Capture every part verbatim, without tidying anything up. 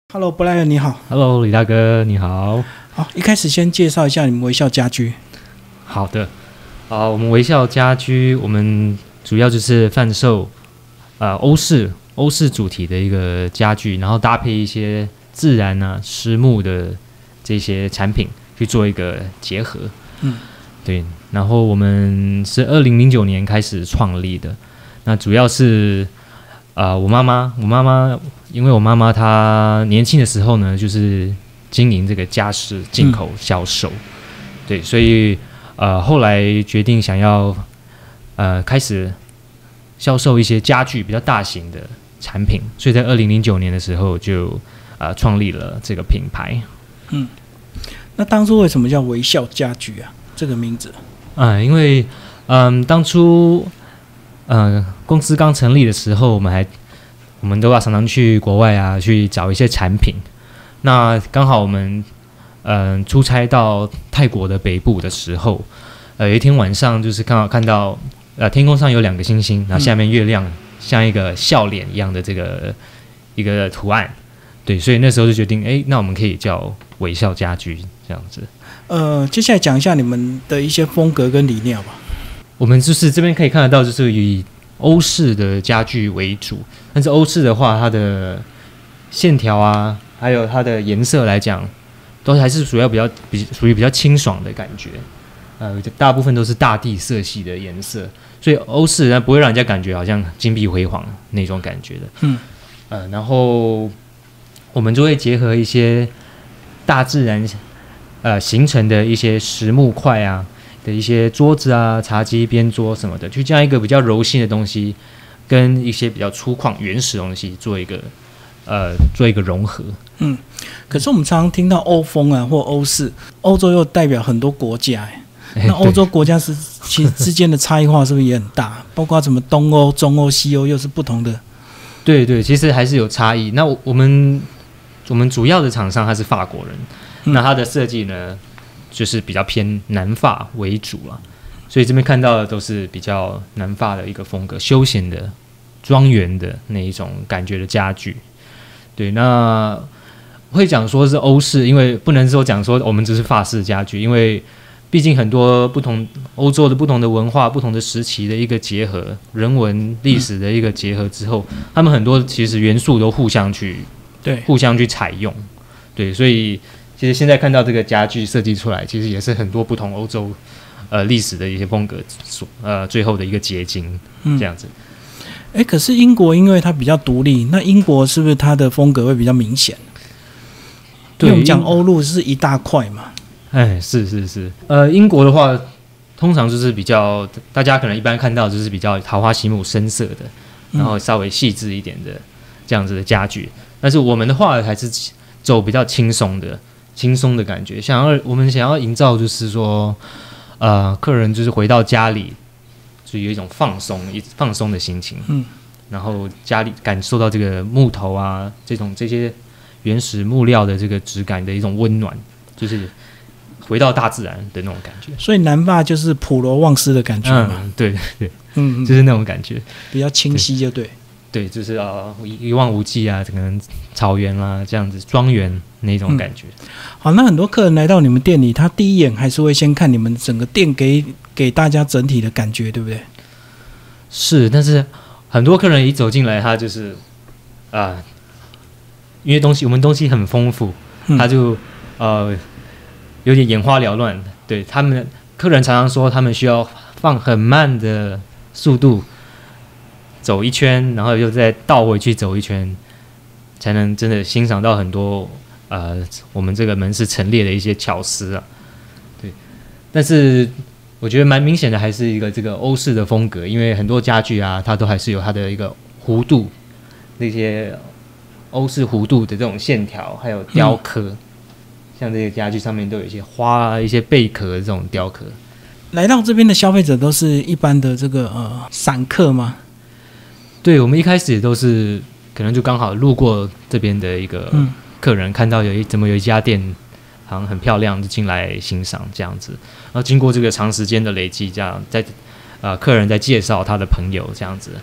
Hello， 布莱恩你好。 Hello， 李大哥你好。 好，一开始先介绍一下你们微笑家居。 好的，啊、呃，我们微笑家居，我们主要就是贩售呃欧式欧式主题的一个家具，然后搭配一些自然啊、实木的这些产品去做一个结合。 嗯， 对。然后我们是二零零九年开始创立的，那主要是。呃，我妈妈，我妈妈，因为我妈妈她年轻的时候呢，就是经营这个家饰进口销售，嗯、对，所以呃后来决定想要呃开始销售一些家具比较大型的产品，所以在二零零九年的时候就呃创立了这个品牌。 嗯，那当初为什么叫微笑家居啊？这个名字？ 啊、呃，因为嗯、呃、当初。呃，公司刚成立的时候，我们还我们都要常常去国外啊，去找一些产品。那刚好我们嗯、呃、出差到泰国的北部的时候，呃，有一天晚上就是刚好看到呃天空上有两个星星，然后下面月亮像一个笑脸一样的这个一个图案。对，所以那时候就决定，哎，那我们可以叫微笑家居这样子。 呃，接下来讲一下你们的一些风格跟理念吧。 我们就是这边可以看得到，就是以欧式的家具为主，但是欧式的话，它的线条啊，还有它的颜色来讲，都还是主要比较比属于比较清爽的感觉。呃，大部分都是大地色系的颜色，所以欧式呢不会让人家感觉好像金碧辉煌那种感觉的。 嗯， 呃，然后我们就会结合一些大自然呃形成的一些实木块啊。的一些桌子啊、茶几、边桌什么的，就这样一个比较柔性的东西，跟一些比较粗犷、原始的东西做一个呃做一个融合。 嗯，可是我们常常听到欧风啊或欧式，欧洲又代表很多国家，哎，那欧洲国家是其实之间的差异化是不是也很大？包括什么东欧、中欧、西欧又是不同的。 对对，其实还是有差异。那我们我们主要的厂商他是法国人，嗯、那他的设计呢？就是比较偏南法为主啦，所以这边看到的都是比较南法的一个风格，休闲的、庄园的那一种感觉的家具。对，那会讲说是欧式，因为不能说讲说我们只是法式家具，因为毕竟很多不同欧洲的不同的文化、不同的时期的一个结合，人文历史的一个结合之后，他们很多其实元素都互相去对互相去采用，对，所以。其实现在看到这个家具设计出来，其实也是很多不同欧洲呃历史的一些风格所呃最后的一个结晶，这样子。 哎、嗯，可是英国因为它比较独立，那英国是不是它的风格会比较明显？对，因为我们讲欧陆是一大块嘛。 哎，是是是，呃，英国的话，通常就是比较大家可能一般看到就是比较桃花心木深色的，然后稍微细致一点的这样子的家具，但是我们的话还是走比较轻松的。轻松的感觉，想要我们想要营造就是说，呃，客人就是回到家里，就有一种放松、一放松的心情， 嗯， 然后家里感受到这个木头啊，这种这些原始木料的这个质感的一种温暖，就是回到大自然的那种感觉。 所以南法就是普罗旺斯的感觉嘛， 嗯，对对， 嗯， 就是那种感觉， 比较清晰就对。 对，就是啊、呃，一望无际啊，可能草原啦、啊，这样子庄园那种感觉、嗯。 好，那很多客人来到你们店里，他第一眼还是会先看你们整个店给给大家整体的感觉，对不对？ 是，但是很多客人一走进来，他就是啊、呃，因为东西我们东西很丰富， 嗯、 他就呃有点眼花缭乱。对他们客人常常说，他们需要放很慢的速度。走一圈，然后又再倒回去走一圈，才能真的欣赏到很多呃我们这个门市陈列的一些巧思啊。对，但是我觉得蛮明显的，还是一个这个欧式的风格，因为很多家具啊，它都还是有它的一个弧度，那些欧式弧度的这种线条，还有雕刻，嗯、像这些家具上面都有一些花啊、一些贝壳的这种雕刻。 来到这边的消费者都是一般的这个呃散客吗？ 对，我们一开始也都是可能就刚好路过这边的一个客人，嗯、看到有一怎么有一家店好像很漂亮，就进来欣赏这样子。然后经过这个长时间的累积，这样在呃客人在介绍他的朋友这样子，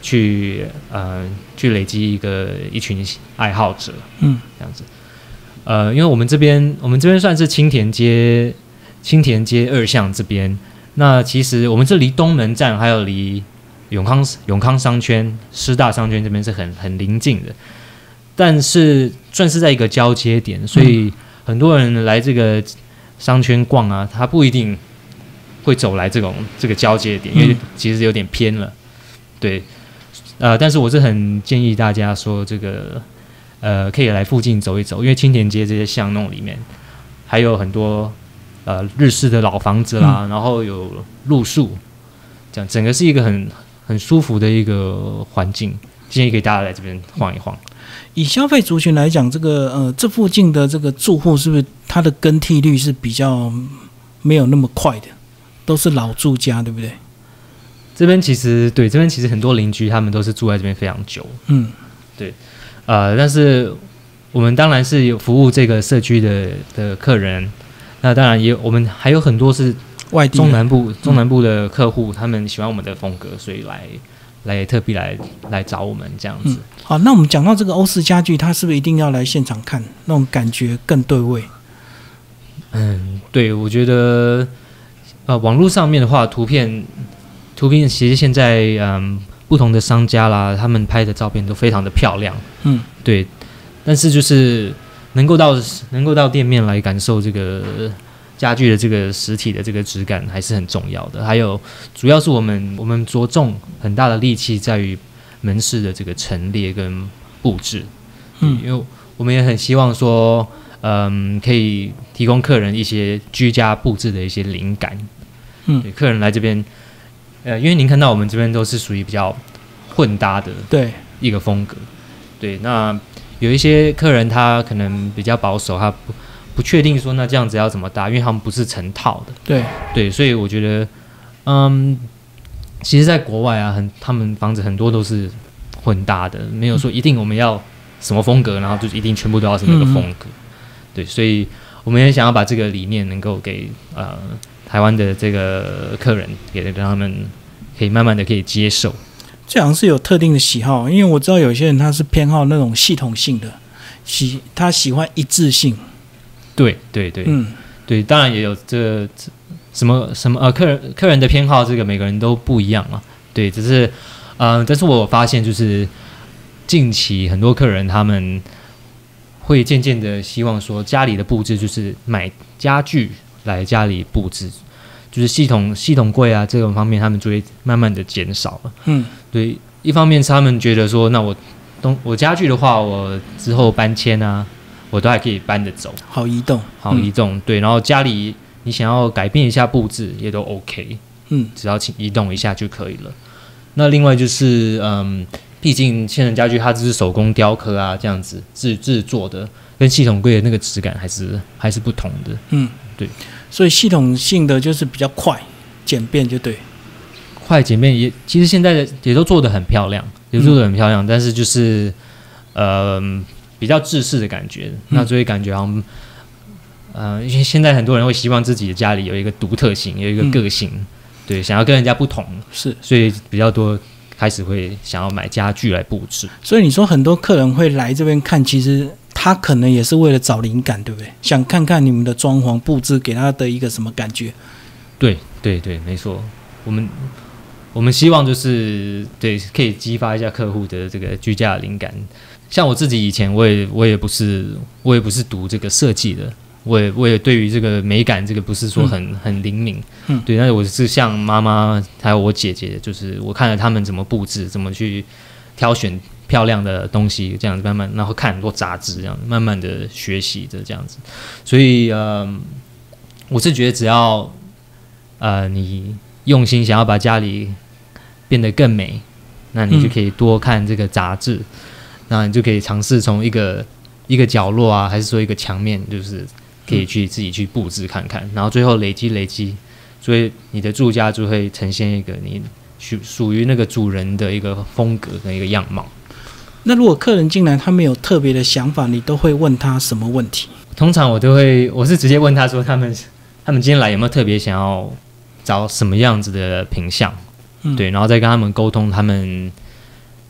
去呃去累积一个一群爱好者， 嗯， 这样子。呃，因为我们这边我们这边算是青田街青田街二巷这边，那其实我们这离东门站还有离永康永康商圈、师大商圈这边是很很临近的，但是算是在一个交接点，所以很多人来这个商圈逛啊，他不一定会走来这种这个交接点，因为其实有点偏了，对，呃，但是我是很建议大家说这个。呃，可以来附近走一走，因为青田街这些巷弄里面还有很多呃日式的老房子啦，嗯、然后有路树，这样整个是一个很很舒服的一个环境，建议给大家来这边晃一晃。 以消费族群来讲，这个呃这附近的这个住户是不是它的更替率是比较没有那么快的，都是老住家，对不对？ 这边其实对这边其实很多邻居他们都是住在这边非常久，嗯，对。呃，但是我们当然是有服务这个社区的的客人，那当然也我们还有很多是外地中南部中南部的客户，他们喜欢我们的风格，所以来来特别来来找我们这样子。嗯、 好，那我们讲到这个欧式家具，它是不是一定要来现场看，那种感觉更对味？ 嗯，对，我觉得呃，网络上面的话，图片图片其实现在嗯。不同的商家啦，他们拍的照片都非常的漂亮，嗯，对，但是就是能够到能够到店面来感受这个家具的这个实体的这个质感还是很重要的。还有，主要是我们我们着重很大的力气在于门市的这个陈列跟布置，嗯，因为我们也很希望说，嗯，可以提供客人一些居家布置的一些灵感，嗯，对，客人来这边。呃，因为您看到我们这边都是属于比较混搭的一个风格，对。那有一些客人他可能比较保守，他不不确定说那这样子要怎么搭，因为他们不是成套的， 对对。所以我觉得，嗯，其实在国外啊，很他们房子很多都是混搭的，没有说一定我们要什么风格，然后就一定全部都要是那个风格，嗯、对。所以我们也想要把这个理念能够给呃。台湾的这个客人，也让他们可以慢慢的可以接受。 这好像是有特定的喜好，因为我知道有些人他是偏好那种系统性的，喜他喜欢一致性。 对对对，嗯，对，当然也有这什么什么呃，客人客人的偏好，这个每个人都不一样嘛。对，只是呃，但是我发现就是近期很多客人他们会渐渐的希望说，家里的布置就是买家具来家里布置，就是系统系统柜啊这种方面，他们就会慢慢的减少了。嗯，对，一方面是他们觉得说，那我东我家具的话，我之后搬迁啊，我都还可以搬得走， 好移动， 好移动。嗯、对，然后家里你想要改变一下布置，也都 OK。嗯，只要请移动一下就可以了。那另外就是，嗯，毕竟千人家具它只是手工雕刻啊，这样子制制作的，跟系统柜的那个质感还是还是不同的。嗯，对。 所以系统性的就是比较快简便，就对。 快简便也，其实现在的也都做得很漂亮，也做得很漂亮，嗯、但是就是，呃，比较制式的感觉。嗯、那就会感觉好像，呃，因为现在很多人会希望自己的家里有一个独特性，有一个个性，嗯、对，想要跟人家不同， 是， 所以比较多开始会想要买家具来布置。 所以你说很多客人会来这边看，其实他可能也是为了找灵感，对不对？想看看你们的装潢布置给他的一个什么感觉？ 对对对，没错。我们我们希望就是对，可以激发一下客户的这个居家的灵感。像我自己以前，我也我也不是我也不是读这个设计的，我也我也对于这个美感这个不是说很、嗯、很灵敏。嗯，对。但是我是像妈妈还有我姐姐，就是我看了他们怎么布置，怎么去挑选漂亮的东西，这样子慢慢，然后看很多杂志，这样慢慢的学习的这样子。所以呃，我是觉得只要呃你用心想要把家里变得更美，那你就可以多看这个杂志，嗯、那你就可以尝试从一个一个角落啊，还是说一个墙面，就是可以去自己去布置看看，然后最后累积累积，所以你的住家就会呈现一个你属属于那个主人的一个风格跟一个样貌。 那如果客人进来他没有特别的想法，你都会问他什么问题？ 通常我都会，我是直接问他说，他们他们今天来有没有特别想要找什么样子的品相？嗯、对，然后再跟他们沟通他们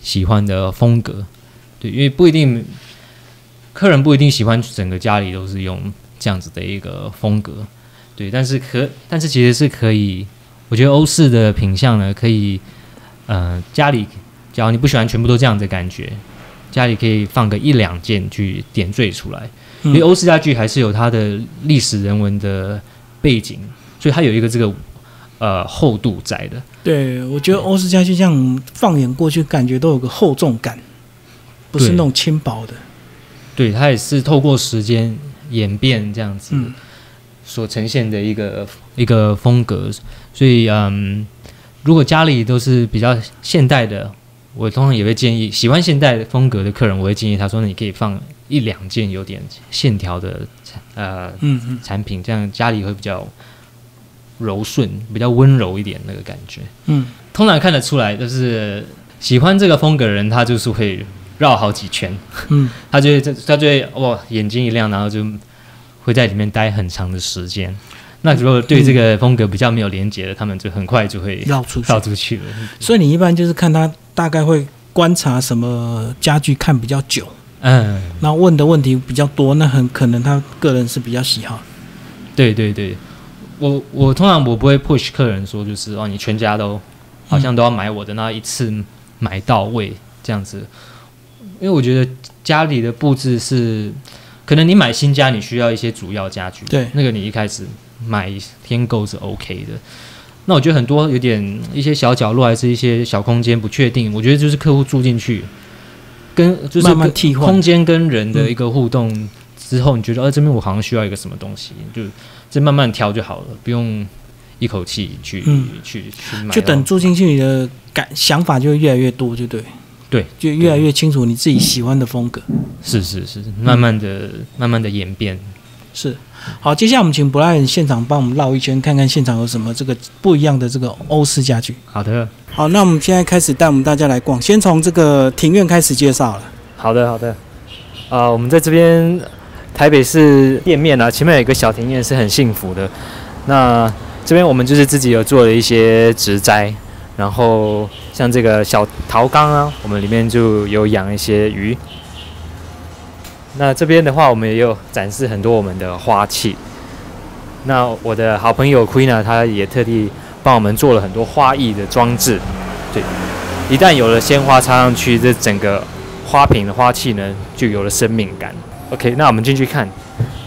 喜欢的风格。对，因为不一定客人不一定喜欢整个家里都是用这样子的一个风格。对，但是可但是其实是可以，我觉得欧式的品相呢，可以呃家里，假如你不喜欢全部都这样的感觉，家里可以放个一两件去点缀出来。因为欧式家具还是有它的历史人文的背景，所以它有一个这个呃厚度在的。 对，我觉得欧式家具这样放眼过去，感觉都有个厚重感，不是那种轻薄的。 对，它也是透过时间演变这样子。嗯，所呈现的一个一个风格，所以嗯，如果家里都是比较现代的，我通常也会建议喜欢现代风格的客人，我会建议他说，你可以放一两件有点线条的呃嗯嗯产品，这样家里会比较柔顺，比较温柔一点那个感觉。嗯，通常看得出来，就是喜欢这个风格的人，他就是会绕好几圈，嗯，他就会他就会哇眼睛一亮，然后就会在里面待很长的时间。那如果对这个风格比较没有连结的，他们就很快就会绕出去绕出去了。 所以你一般就是看他大概会观察什么家具看比较久，嗯，那问的问题比较多，那很可能他个人是比较喜好。 对对对，我我通常我不会 push 客人说就是哦，你全家都好像都要买我的，那一次买到位这样子，因为我觉得家里的布置是。可能你买新家，你需要一些主要家具， 对， 那个你一开始买添购是 OK 的。那我觉得很多有点一些小角落，还是一些小空间不确定，我觉得就是客户住进去，跟就是慢慢替换空间跟人的一个互动之后，嗯、你觉得呃、啊、这边我好像需要一个什么东西，就这慢慢挑就好了，不用一口气去、嗯、去去买。 就等住进去，你的感想法就会越来越多，就对。 对， 就越来越清楚你自己喜欢的风格。 是是是，慢慢的、嗯、慢慢的演变。 是，好，接下来我们请布莱恩现场帮我们绕一圈，看看现场有什么这个不一样的这个欧式家具。 好的， 好，那我们现在开始带我们大家来逛，先从这个庭院开始介绍了。 好的好的，啊、呃，我们在这边台北市店面啊，前面有一个小庭院是很幸福的。那这边我们就是自己有做了一些植栽。然后像这个小陶缸啊，我们里面就有养一些鱼。那这边的话，我们也有展示很多我们的花器。那我的好朋友 Queen 她也特地帮我们做了很多花艺的装置。对，一旦有了鲜花插上去，这整个花瓶的花器呢，就有了生命感。OK， 那我们进去看。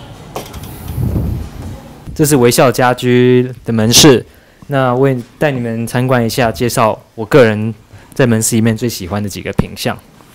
这是微笑家居的门市。那我也带你们参观一下，介绍我个人在门市里面最喜欢的几个品项。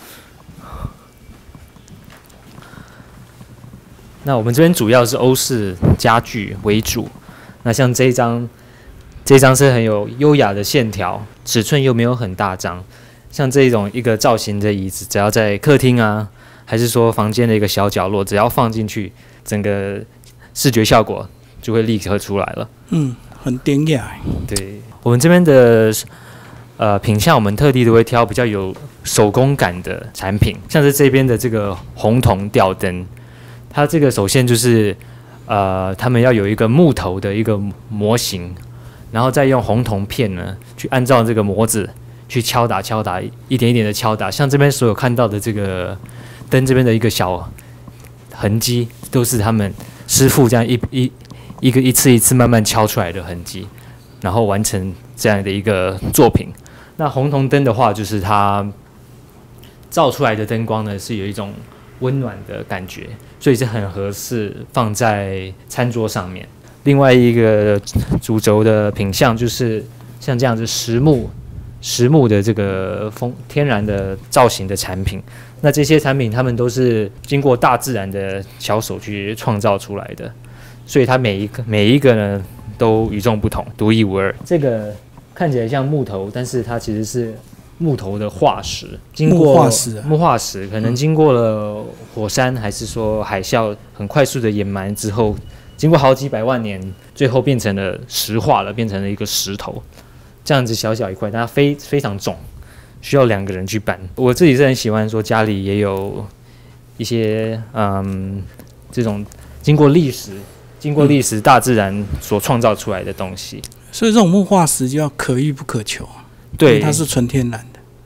那我们这边主要是欧式家具为主。那像这一张，这一张是很有优雅的线条，尺寸又没有很大张。像这种一个造型的椅子，只要在客厅啊，还是说房间的一个小角落，只要放进去，整个视觉效果就会立刻出来了。 嗯。很典雅。 对，我们这边的呃品项，我们特地都会挑比较有手工感的产品，像是这边的这个红铜吊灯，它这个首先就是呃他们要有一个木头的一个模型，然后再用红铜片呢去按照这个模子去敲打敲打，一点一点的敲打，像这边所有看到的这个灯这边的一个小痕迹，都是他们师傅这样一一。一个一次一次慢慢敲出来的痕迹，然后完成这样的一个作品。那红铜灯的话，就是它照出来的灯光呢，是有一种温暖的感觉，所以是很合适放在餐桌上面。另外一个主轴的品项就是像这样子实木、实木的这个风天然的造型的产品。那这些产品，它们都是经过大自然的巧手去创造出来的。所以它每一个每一个呢都与众不同，独一无二。这个看起来像木头，但是它其实是木头的化石，经过木化石、啊， 木化石可能经过了火山，还是说海啸很快速的掩埋之后，经过好几百万年，最后变成了石化了，变成了一个石头。这样子小小一块，但它非非常重，需要两个人去搬。我自己是很喜欢说家里也有一些嗯这种经过历史。经过历史、大自然所创造出来的东西， 所以这种木化石就要可遇不可求。 对， 它是纯天然的。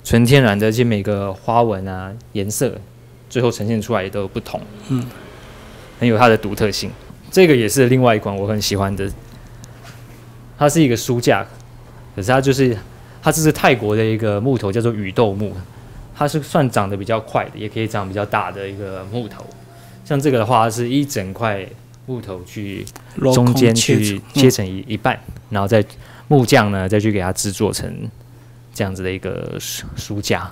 纯天然的，而且每个花纹啊、颜色，最后呈现出来也都有不同， 嗯， 很有它的独特性。这个也是另外一款我很喜欢的，它是一个书架，可是它就是它这是泰国的一个木头，叫做雨豆木，它是算长得比较快的，也可以长比较大的一个木头。像这个的话，它是一整块木头去中间去切成一一半，然后再木匠呢再去给它制作成这样子的一个书架。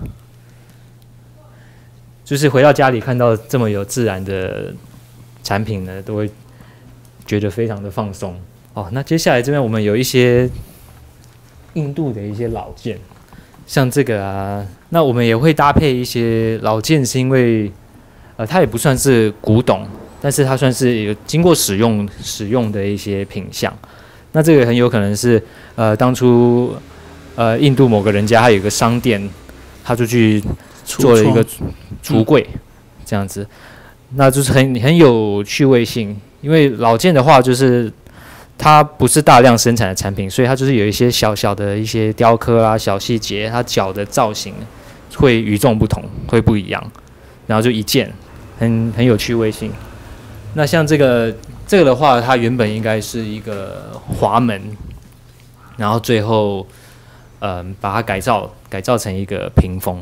就是回到家里看到这么有自然的产品呢，都会觉得非常的放松。哦，那接下来这边我们有一些印度的一些老件，像这个啊，那我们也会搭配一些老件，是因为呃它也不算是古董，但是它算是有经过使用使用的一些品相。那这个很有可能是呃当初呃印度某个人家他有一个商店，他就去做了一个橱柜，这样子，那就是很很有趣味性。因为老件的话，就是它不是大量生产的产品，所以它就是有一些小小的一些雕刻啊、小细节，它脚的造型会与众不同，会不一样，然后就一件很很有趣味性。那像这个这个的话，它原本应该是一个滑门，然后最后嗯、呃、把它改造改造成一个屏风。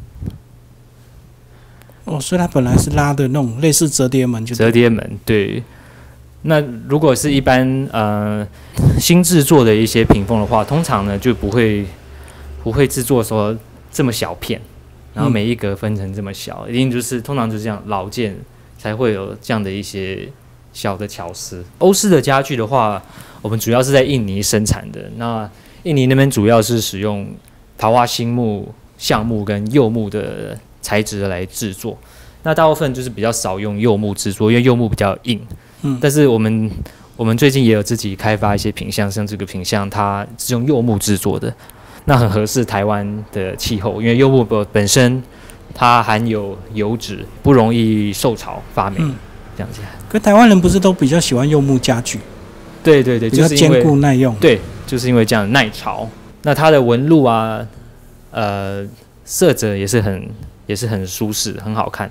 哦，所以它本来是拉的那种类似折叠门就， 折叠门，对。那如果是一般呃新制作的一些屏风的话，通常呢就不会不会制作说这么小片，然后每一格分成这么小，嗯、一定就是通常就是这样老件才会有这样的一些小的巧思。欧式的家具的话，我们主要是在印尼生产的，那印尼那边主要是使用桃花心木、橡木跟柚木的材质来制作，那大部分就是比较少用柚木制作，因为柚木比较硬。嗯，但是我们我们最近也有自己开发一些品项，像这个品项它是用柚木制作的，那很合适台湾的气候，因为柚木本身它含有油脂，不容易受潮发霉，嗯、这样子。 可台湾人不是都比较喜欢柚木家具？ 对对对， 比较坚固耐用。 对，就是因为这样耐潮。那它的纹路啊，呃，色泽也是很也是很舒适，很好看。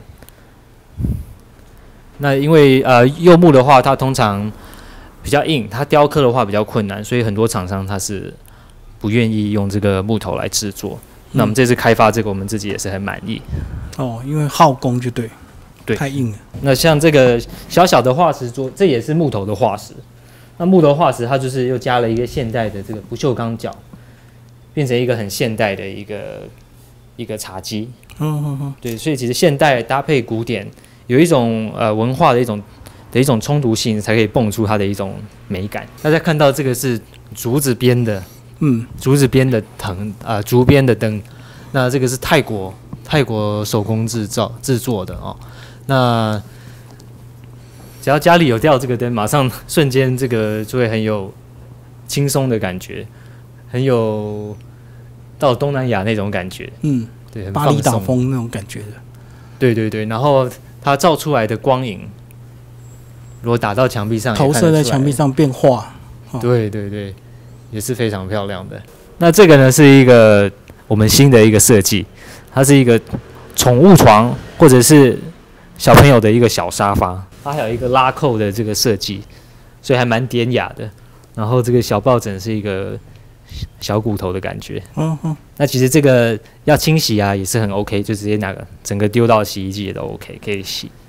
那因为呃柚木的话，它通常比较硬，它雕刻的话比较困难，所以很多厂商它是不愿意用这个木头来制作。嗯、那我们这次开发这个，我们自己也是很满意。 哦，因为耗工就对， 对， 太硬了。 那像这个小小的化石桌，这也是木头的化石。那木头化石它就是又加了一个现代的这个不锈钢脚，变成一个很现代的一个一个茶几。嗯嗯嗯，对，所以其实现代搭配古典。有一种呃文化的一种的一种冲突性，才可以蹦出它的一种美感。大家看到这个是竹子编的，嗯，竹子编的藤啊、呃，竹编的灯。那这个是泰国泰国手工制造制作的哦。那只要家里有吊这个灯，马上瞬间这个就会很有轻松的感觉，很有到东南亚那种感觉。嗯，对，很巴厘岛风那种感觉的。 对对对，然后它照出来的光影，如果打到墙壁上， 投射在墙壁上变化， 哦、对对对，也是非常漂亮的。那这个呢是一个我们新的一个设计，它是一个宠物床或者是小朋友的一个小沙发，它还有一个拉扣的这个设计，所以还蛮典雅的。然后这个小抱枕是一个小骨头的感觉，嗯哼。那其实这个要清洗啊，也是很 OK， 就直接拿个整个丢到洗衣机也都 OK， 可以洗。